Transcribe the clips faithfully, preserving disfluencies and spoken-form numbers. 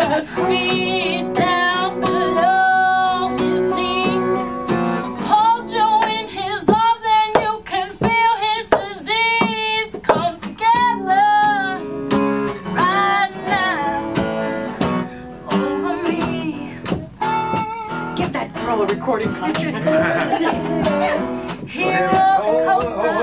Feet down below his knees. Hold you in his arms and you can feel his disease. Come together right now over me. Give that girl a recording contract. Hero coaster.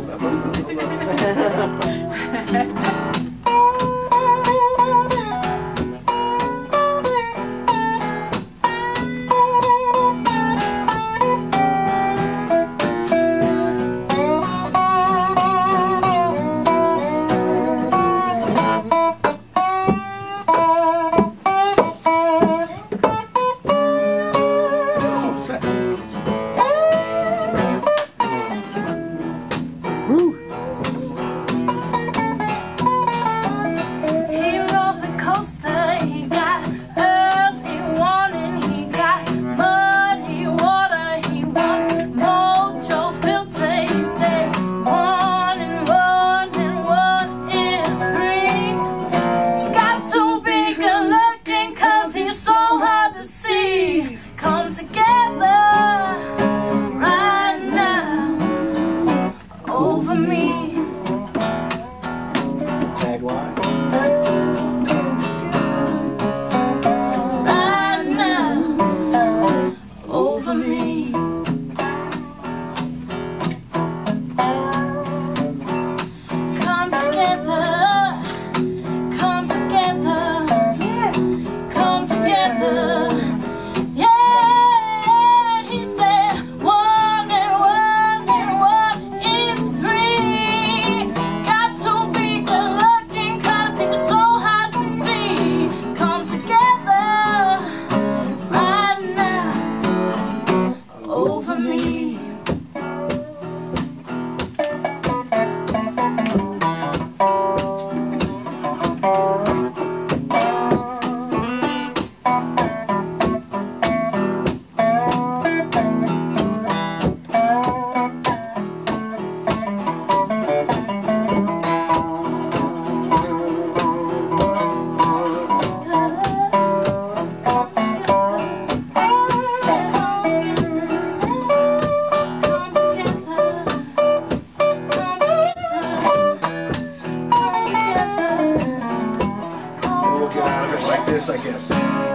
This, I guess.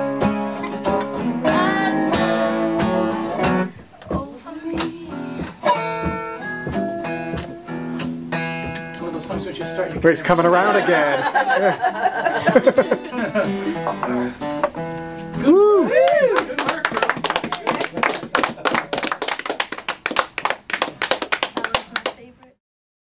It's one of those songs which you start. Rick's coming around again. Woo!